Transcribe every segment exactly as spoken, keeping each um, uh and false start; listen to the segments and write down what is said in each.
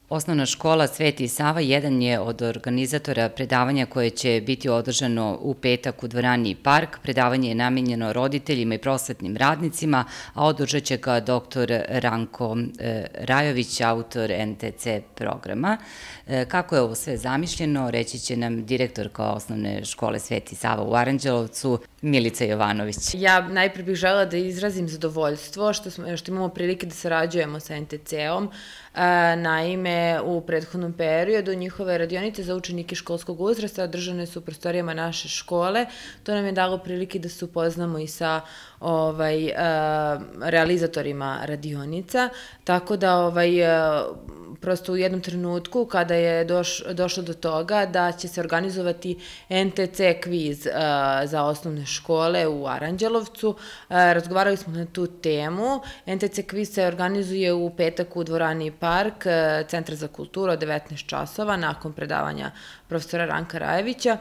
Osnovna škola Sveti Sava jedan je od organizatora predavanja koje će biti održano u petak u dvorani Park. Predavanje je namenjeno roditeljima i prosvetnim radnicima, a održat će ga doktor Ranko Rajović, autor en te ce programa. Kako je ovo sve zamišljeno, reći će nam direktorka Osnovne škole Sveti Sava u Aranđelovcu, Milica Jovanović. Ja najpre bih želela da izrazim zadovoljstvo što, smo, što imamo prilike da sarađujemo sa en te ce-om. Naime, u prethodnom periodu njihove radionice za učenike školskog uzrasta održane su u prostorijama naše škole. To nam je dalo prilike da se upoznamo i sa ovaj, realizatorima radionica, tako da ovaj, prosto u jednom trenutku kada je doš, došlo do toga da će se organizovati en te ce kviz za osnovne škole u Aranđelovcu. Razgovarali smo na tu temu. en te ce kviz se organizuje u petak u dvorani Park, Centar za kulturu od devetnaest časova, nakon predavanja profesora Ranka Rajevića.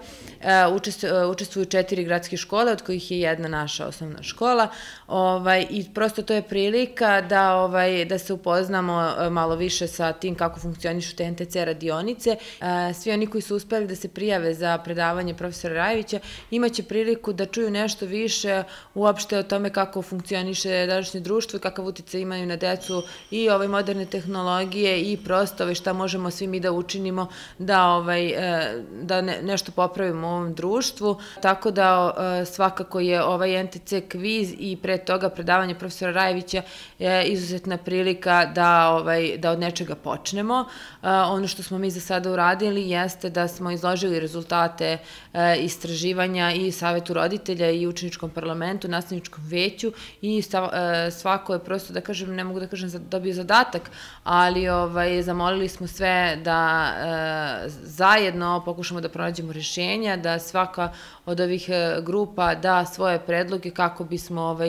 Učestvuju četiri gradske škole, od kojih je jedna naša osnovna škola. Ovaj, I prosto to je prilika da, ovaj, da se upoznamo malo više sa tim kako funkcionišu te en te ce radionice. Svi oni koji su uspeli da se prijave za predavanje profesora Rajevića imaće priliku da čuju nešto više uopšte o tome kako funkcioniše današnje društvo i kakav uticaj imaju na decu i ove moderne tehnologije i prosto šta možemo svi mi da učinimo da, ovaj, da ne, nešto popravimo u ovom društvu. Tako da svakako je ovaj en te ce kviz i pre toga predavanje profesora Rajevića je izuzetna prilika da, ovaj, da od nečega počnemo. Ono što smo mi za sada uradili jeste da smo izložili rezultate istraživanja i Savetu roditelja i učeničkom parlamentu, nastavničkom veću i svako je prosto, da kažem, ne mogu da kažem dobio zadatak, ali ovaj, zamolili smo sve da e, zajedno pokušamo da pronađemo rešenja, da svaka od ovih grupa da svoje predloge kako bismo ovaj,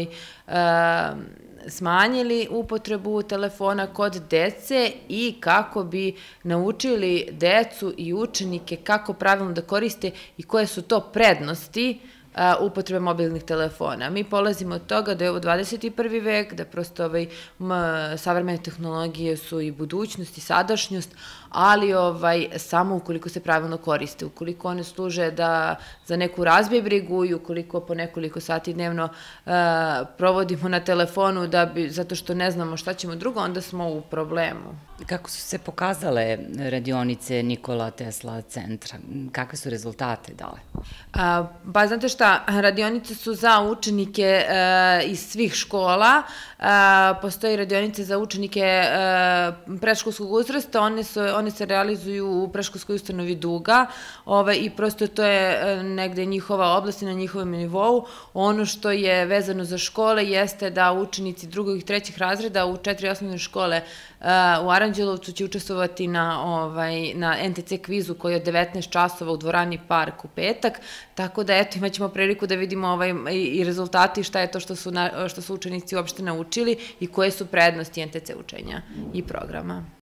e, smanjili upotrebu telefona kod dece i kako bi naučili decu i učenike kako pravilno da koriste i koje su to prednosti upotrebe mobilnih telefona. Mi polazimo od toga da je ovo dvadeseti prvi vek, da prosto ovaj, savremene tehnologije su i budućnost i sadašnjost, ali ovaj, samo ukoliko se pravilno koriste, ukoliko one služe da za neku razbibrigu i ukoliko po nekoliko sati dnevno uh, provodimo na telefonu da bi, zato što ne znamo šta ćemo drugo, onda smo u problemu. Kako su se pokazale radionice Nikola Tesla centra? Kakve su rezultate dale? A, pa znate šta, radionice su za učenike e, iz svih škola, e, postoji radionice za učenike e, predškolskog uzrasta, one, su, one se realizuju u predškolskoj ustanovi Duga ove, i prosto to je negde njihova oblast i na njihovom nivou. Ono što je vezano za škole jeste da učenici drugog i trećih razreda u četiri osnovne škole u Aranđelovcu će učestvovati na, ovaj, na en te ce kvizu koji je od devetnaest časova u dvorani Park u petak, tako da eto imat ćemo priliku da vidimo ovaj, i rezultati šta je to što su, na, što su učenici uopšte naučili i koje su prednosti en te ce učenja i programa.